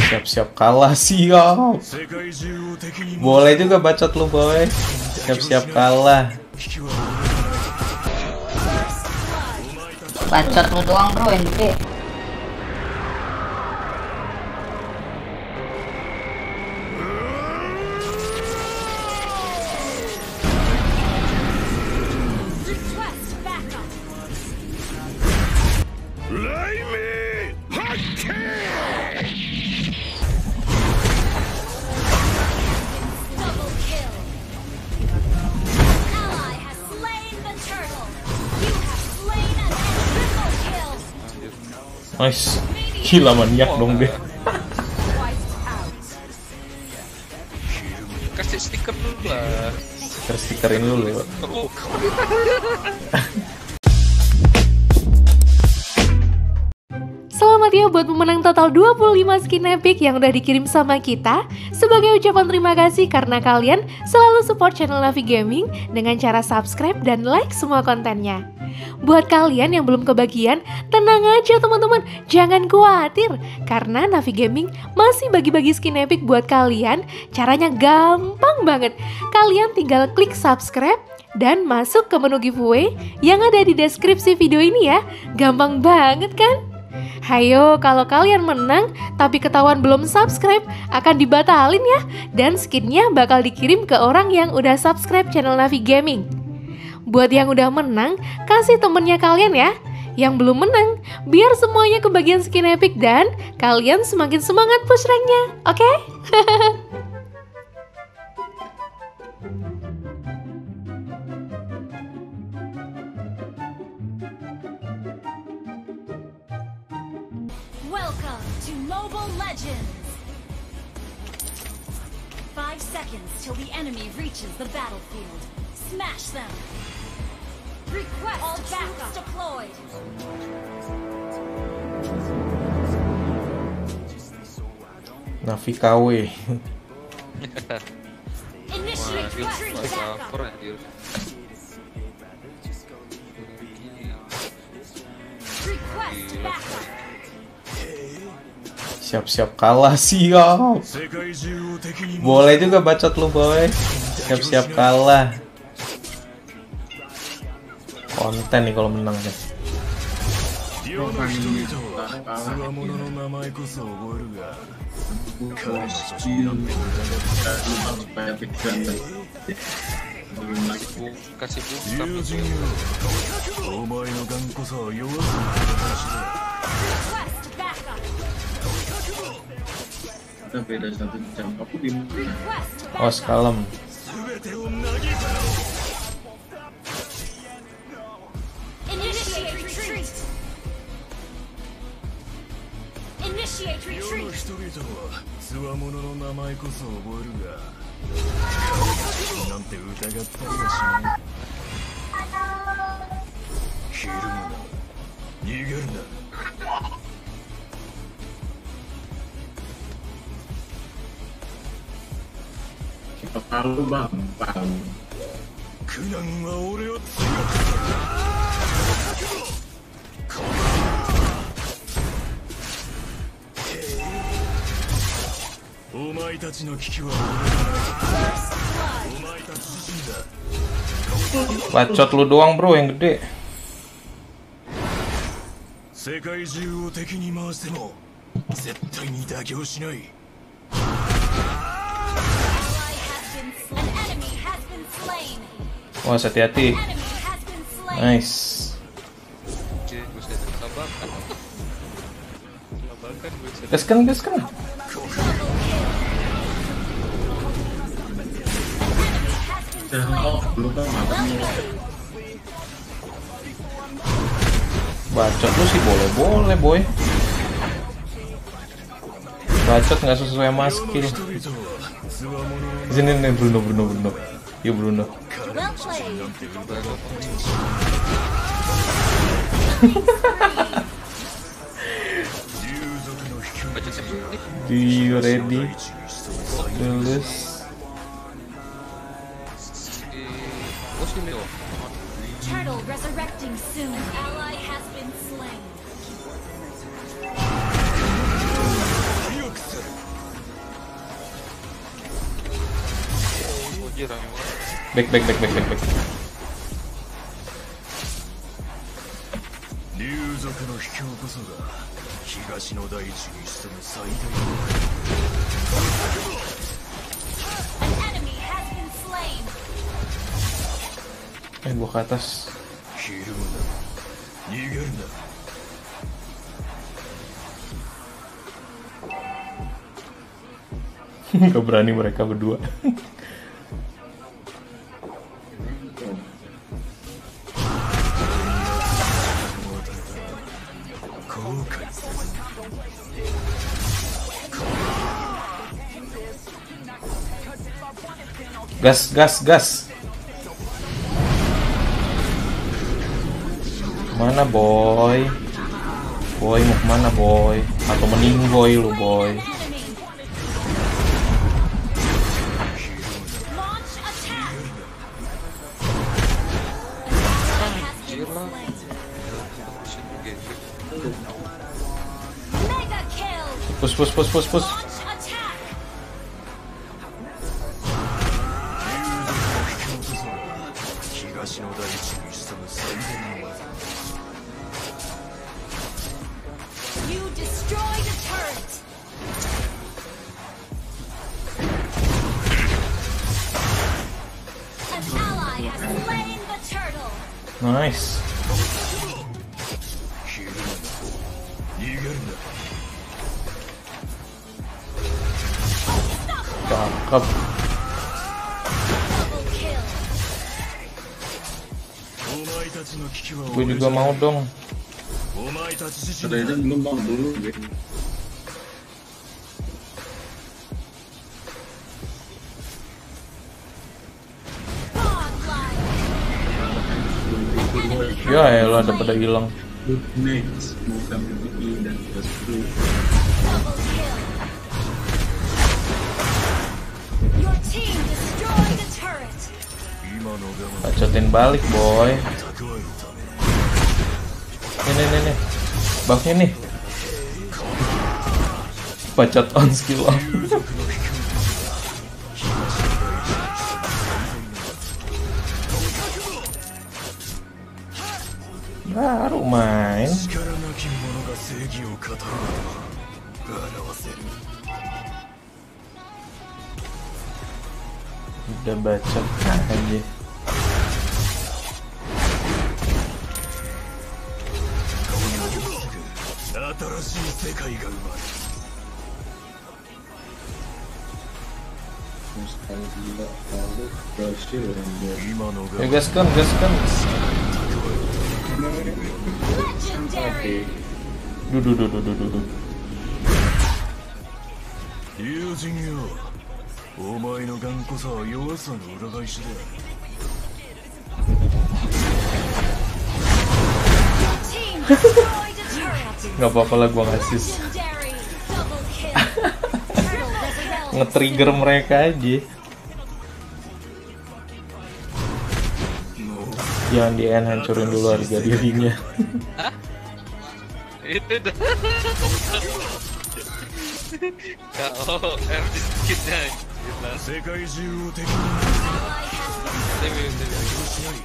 Siap-siap kalah, siap. Boleh juga bacot lu boy. Siap-siap kalah. Bacot lu doang bro yang gede. Nice. Gila maniak dong dia. Kasih stiker dulu lah. Stikerin dulu lewat. Selamat ya buat pemenang total 25 skin epic yang udah dikirim sama kita. Sebagai ucapan terima kasih karena kalian selalu support channel Navi Gaming dengan cara subscribe dan like semua kontennya. Buat kalian yang belum kebagian, tenang aja teman-teman, jangan khawatir karena Navi Gaming masih bagi-bagi skin epic buat kalian. Caranya gampang banget. Kalian tinggal klik subscribe dan masuk ke menu giveaway yang ada di deskripsi video ini ya. Gampang banget kan? Hayo, kalau kalian menang tapi ketahuan belum subscribe, akan dibatalin ya. Dan skinnya bakal dikirim ke orang yang udah subscribe channel Navi Gaming. Buat yang udah menang, kasih temennya kalian ya. Yang belum menang, biar semuanya kebagian skin epic dan kalian semakin semangat push ranknya, oke? Welcome to Mobile Legends! 5 seconds till the enemy reaches the battlefield. Smash them! Request all backup deployed! Navi KW. Initiate retreat backup! Request backup! Siap-siap kalah, siap. Boleh juga bacot lu boy. Siap-siap kalah. Konten nih kalau menang deh. Kasih Request backup! Kita beda 1 jam. Aku di Request Oh, kalem. Initiate retreat! Initiate retreat! kita palu bang, palu. Bacot lu doang bro yang gede. An enemy has been slain! Wah, hati-hati. Enemy has been slain! Nice. Gaskan. Oh, belum kan Bacot lu sih boleh boy. Bacot nggak sesuai sama skill. Sini nih Bruno. Yuk Bruno. Well played! Do you ready? Lulus. Turtle resurrecting soon. An ally has been slain. Anjir, rame banget. Back. 竜族の秘境こそが東の大地に潜む最大の An enemy has been slain. Gua ke atas. ひるむな逃げるな Gak berani mereka berdua. Gas. Mana boy? Boy mau kemana boy? Atau mending boy lu boy? Enemy. Launch attack. Anjir lah. Mega kill. Push. Launch attack. 東の大地に潜む最大の技 You destroyed a turret. An ally has slain the turtle. Nice. ひるむな逃げるな Cakep. Double kill. お前たちの危機は Gue juga mau dong. お前たち自身 Ada yang belum bang dulu gitu. Godlike. Ya elah ada pada hilang. Next, bukan PPI dan plus blue. Double kill. Your team destroyed a turret. 今の我慢 Bacotin balik boy. 蓄えるため Nih. Buffnya nih. Bacot on skill off. Baru main. 力なき者が正義を語る表せる Udah bacot aja. 新しい世界が生まれる Terus kalau gila lalu berhasil orang dia. 今の我 Ya 慢 gaskan. Legendary. Duh. 友人よお前の頑固さは弱さの裏返しだ Team destroyed a turret. Gak apa-apa lah gua ngasih. Legendary. Double kill. Turtle resurrected. Nge-trigger mereka aja. Jangan di-end, hancurin dulu harga dirinya. Itu dah. KO skinnya gila. 世界中を敵に Ally has been Dewi. しない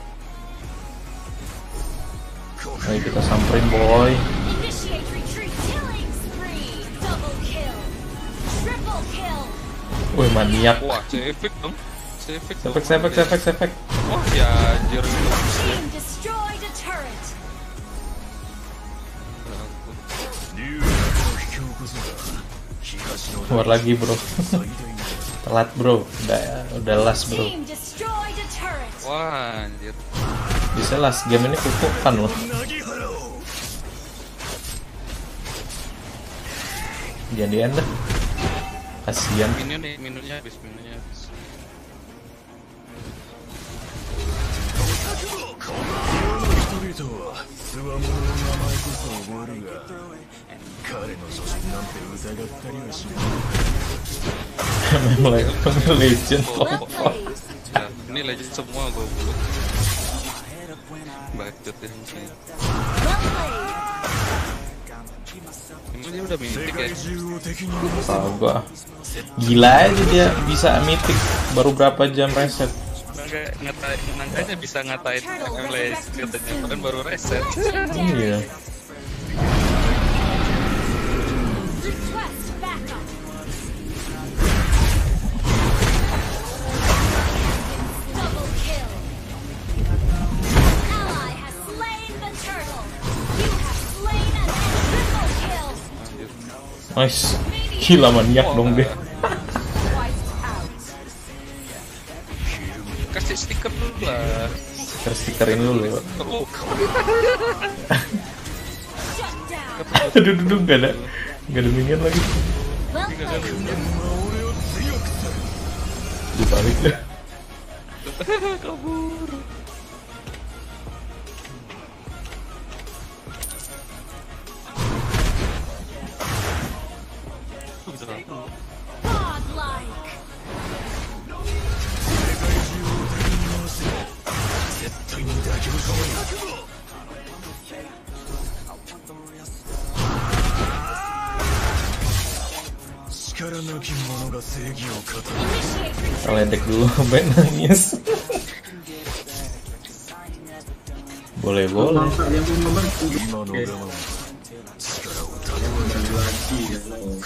Ayo kita samperin boy. initiate retreat. Killing spree. Double kill. Triple kill. Wih maniak. Wah, efek dong. Efek. Sefek. Wah, ya anjir itu. Team destroyed a turret. 竜の秘境こそが東の Keluar lagi bro. 最大の Telat bro. Udah last bro. Team destroyed a turret. Wah, anjir. Bisa last game ini kukukan loh. 凪原を Jangan di-end dah. Kasian. Minumnya habis. 人々はつわものの名前こそ覚えるが彼の初心なんて疑ったりはしない Memang legend. Well played. Ya, ini legend semua gue belum. Bacot ini. Well played. Ini udah mythic ya. 中を敵に Tahu gua. Gila aja dia bisa mythic baru berapa jam reset. Nangkanya bisa ngatain MLS katanya, padahal baru reset. Iya. Request backup. Double kill. Ally has slain the turtle. You have slain an triple kill. Nice. Gila maniak dong dia. Wiped out. Kasih stiker dulu lah. Stiker-stikerin dulu lewat. Oh, Shut down. Aduh, gak ada minion lagi. Well played. Dibalik dah. kabur. Godlike. Initiate retreat. Ledek dulu sampai nangis. Boleh. Masa yang mau membantu. 今の Oke. 我慢は力をた Yang lagi ya.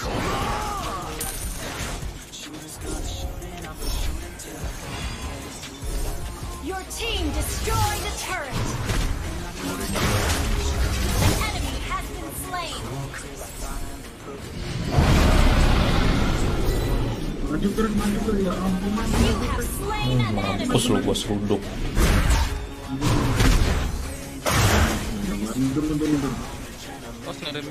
Your team destroyed a turret. An enemy has been slain. Maju terus ya ampun. You have slain an Mampus lu enemy. gua seruduk. Mundur. Oh, ada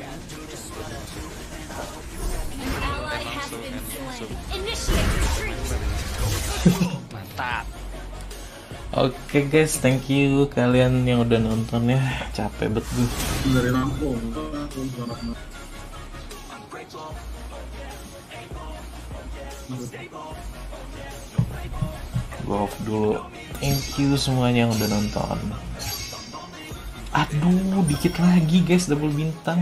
An ally has been slain. Initiate retreat. mantap. Oke guys, thank you kalian yang udah nonton ya. Capek bet gue. Dari Lampung. Gua off dulu. Thank you semuanya yang udah nonton. Aduh, dikit lagi guys double bintang.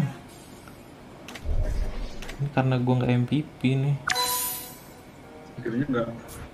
Ini karena gua nggak MVP nih. Akhirnya enggak.